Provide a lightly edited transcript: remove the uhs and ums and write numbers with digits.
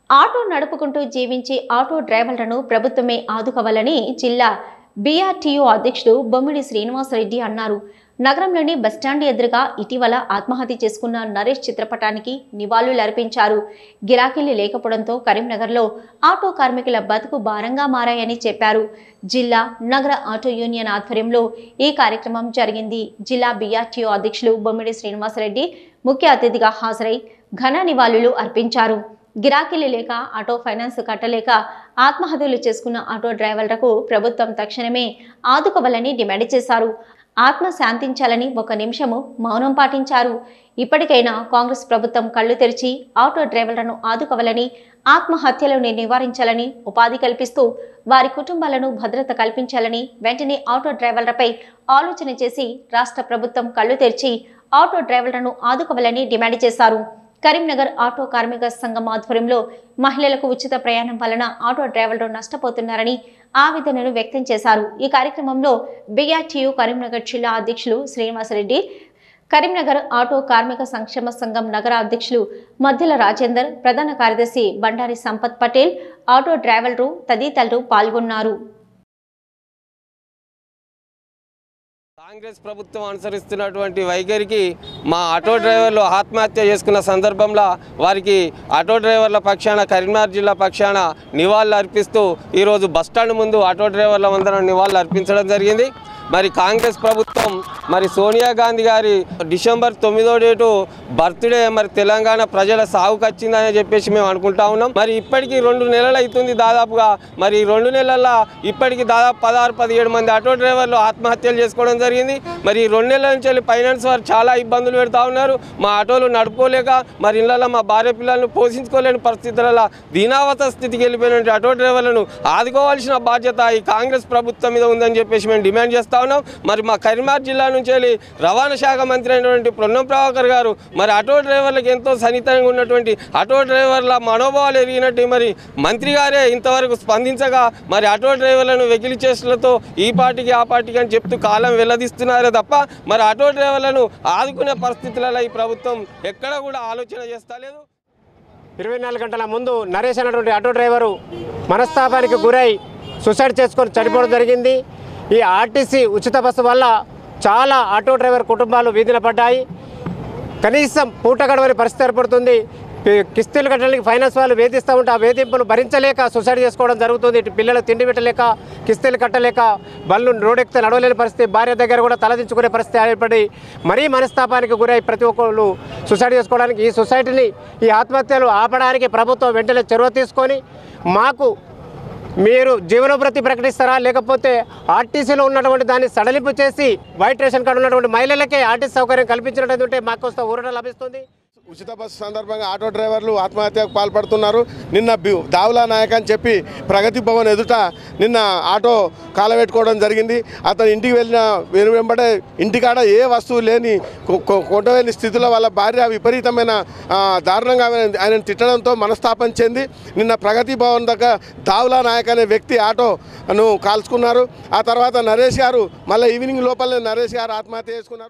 Auto నడుపుకుంటూ జీవించే auto డ్రైవర్లను ప్రభుత్వమే ఆదుకోవాలని జిల్లా బీఆర్టీయూ అధ్యక్షుడు బొమ్మిడి శ్రీనివాసరెడ్డి అన్నారు. నగరంలోని బస్టాండ్ ఎదురుగా ఇటీవల ఆత్మహత్య చేసుకున్న నరేష్ చిత్రపటానికి నివాళులర్పించారు. గిరాకీలు లేకపోవడంతో కరీంనగర్లో ఆటో కార్మికుల బతుకు భారంగా మారాయని చెప్పారు. జిల్లా నగర ఆటో యూనియన్ ఆధ్వర్యంలో ఈ కార్యక్రమం జరిగింది. జిల్లా బీఆర్టీయూ అధ్యక్షులు బొమ్మిడి శ్రీనివాసరెడ్డి ముఖ్య అతిథిగా హాజరై ఘన నివాళులు అర్పించారు. గిరాకీలు లేక ఆటో ఫైనాన్స్ కట్టలేక ఆత్మహత్యలు చేసుకున్న ఆటో డ్రైవర్లకు ప్రభుత్వం తక్షణమే ఆదుకోవాలని డిమాండ్ చేశారు. ఆత్మ శాంతించాలని ఒక నిమిషము మౌనం పాటించారు. ఇప్పటికైనా కాంగ్రెస్ ప్రభుత్వం కళ్లు తెరిచి ఆటో డ్రైవర్లను ఆదుకోవాలని, ఆత్మహత్యలను నివారించాలని, ఉపాధి కల్పిస్తూ వారి కుటుంబాలను భద్రత కల్పించాలని, వెంటనే ఆటో డ్రైవర్లపై ఆలోచన చేసి రాష్ట్ర ప్రభుత్వం కళ్లు తెరిచి ఆటో డ్రైవర్లను ఆదుకోవాలని డిమాండ్ చేశారు. కరీంనగర్ ఆటో కార్మిక సంఘం ఆధ్వర్యంలో మహిళలకు ఉచిత ప్రయాణం వలన ఆటో డ్రైవర్లు నష్టపోతున్నారని ఆవేదనను వ్యక్తం చేశారు. ఈ కార్యక్రమంలో బీఆర్టీయూ కరీంనగర్ జిల్లా అధ్యక్షులు శ్రీనివాసరెడ్డి, కరీంనగర్ ఆటో కార్మిక సంక్షేమ సంఘం నగర అధ్యక్షులు మధ్యల రాజేందర్, ప్రధాన కార్యదర్శి బండారి సంపత్ పటేల్, ఆటో డ్రైవర్లు తదితరులు పాల్గొన్నారు. కాంగ్రెస్ ప్రభుత్వం అనుసరిస్తున్నటువంటి వైఖరికి మా ఆటో డ్రైవర్లు ఆత్మహత్య చేసుకున్న సందర్భంలో వారికి ఆటో డ్రైవర్ల పక్షాన కరీంనగర్ జిల్లా పక్షాన నివాళులు అర్పిస్తూ ఈరోజు బస్టాండ్ ముందు ఆటో డ్రైవర్ల అందరం నివాళులు అర్పించడం జరిగింది. మరి కాంగ్రెస్ ప్రభుత్వం మరి సోనియా గాంధీ గారి డిసెంబర్ 9వ డేటు బర్త్డే మరి తెలంగాణ ప్రజల సాగుకు వచ్చిందని చెప్పేసి మేము అనుకుంటా ఉన్నాం. మరి ఇప్పటికీ 2 నెలలు అవుతుంది దాదాపుగా. మరి 2 నెలల్లో ఇప్పటికీ దాదాపు 16-17 మంది ఆటో డ్రైవర్లు ఆత్మహత్యలు చేసుకోవడం జరిగింది. మరి ఈ 2 నెలల నుంచి ఫైనాన్స్ వారు చాలా ఇబ్బందులు పెడతా ఉన్నారు. మా ఆటోలు నడుపుకోలేక మరి ఇళ్లలో మా భార్య పిల్లలను పోషించుకోలేని పరిస్థితులలో దీనావత స్థితికి వెళ్ళిపోయిన ఆటో డ్రైవర్లను ఆదుకోవాల్సిన బాధ్యత ఈ కాంగ్రెస్ ప్రభుత్వం మీద ఉందని చెప్పేసి మేము డిమాండ్ చేస్తాం. మరి మా కరీంనగర్ జిల్లా నుంచి రవాణా శాఖ మంత్రి అయినటువంటి పొన్నం ప్రభాకర్ గారు మరి ఆటో డ్రైవర్లకు ఎంతో సన్నిహితంగా ఉన్నటువంటి ఆటో డ్రైవర్ల మనోభావాలు ఎరిగినట్టు మరి మంత్రి గారే ఇంతవరకు స్పందించగా మరి ఆటో డ్రైవర్లను వెకిలి చేష్టలతో ఈ పార్టీకి ఆ పార్టీకి అని చెప్తూ కాలం వెల్లదీస్తున్నారే తప్ప మరి ఆటో డ్రైవర్లను ఆదుకునే పరిస్థితులలో ఈ ప్రభుత్వం ఎక్కడ కూడా ఆలోచన చేస్తలేదు. 24 గంటల ముందు నరేష్ అనేటువంటి ఆటో డ్రైవరు మనస్తాపానికి గురై సూసైడ్ చేసుకొని చనిపోవడం జరిగింది. ఈ ఆర్టీసీ ఉచిత బస్సు వల్ల చాలా ఆటో డ్రైవర్ కుటుంబాలు వీధిన పడ్డాయి. కనీసం పూట గడవని పరిస్థితి ఏర్పడుతుంది. కిస్తీలు కట్టడానికి ఫైనాన్స్ వాళ్ళు వేధిస్తూ ఉంటే ఆ వేధింపులు భరించలేక సూసైడ్ చేసుకోవడం జరుగుతుంది. ఇటు పిల్లలు తిండి పెట్టలేక, కిస్తీలు కట్టలేక, బళ్ళు రోడ్డెక్కితే నడవలేని పరిస్థితి, భార్య దగ్గర కూడా తలదించుకునే పరిస్థితి ఏర్పడి మరీ మనస్తాపానికి గురై ప్రతి ఒక్కరు సూసైడ్ చేసుకోవడానికి, ఈ సొసైటీని ఈ ఆత్మహత్యలు ఆపడానికి ప్రభుత్వం వెంటనే చొరవ తీసుకొని మాకు మీరు జీవనోభృతి ప్రకటిస్తారా, లేకపోతే ఆర్టీసీలో ఉన్నటువంటి దాన్ని సడలింపు చేసి వైట్ రేషన్ కార్డు ఉన్నటువంటి మహిళలకే ఆర్టీసీ సౌకర్యం కల్పించినట్టు మాకు వస్తే ఊరట లభిస్తుంది. ఉచిత బస్సు సందర్భంగా ఆటో డ్రైవర్లు ఆత్మహత్యకు పాల్పడుతున్నారు. నిన్న దావులా నాయక్ అని చెప్పి ప్రగతి భవన్ ఎదుట నిన్న ఆటో కాలబెట్టుకోవడం జరిగింది. అతను ఇంటికి వెళ్ళిన వెంబడే ఇంటికాడ ఏ వస్తువు లేని కొంటలేని స్థితిలో వాళ్ళ భార్య విపరీతమైన దారుణంగా ఆయన తిట్టడంతో మనస్తాపం చెంది నిన్న ప్రగతి భవన్ దగ్గర దావులా నాయక్ అనే వ్యక్తి ఆటోను కాల్చుకున్నారు. ఆ తర్వాత నరేష్ గారు మళ్ళీ ఈవినింగ్ లోపలనే నరేష్ గారు ఆత్మహత్య చేసుకున్నారు.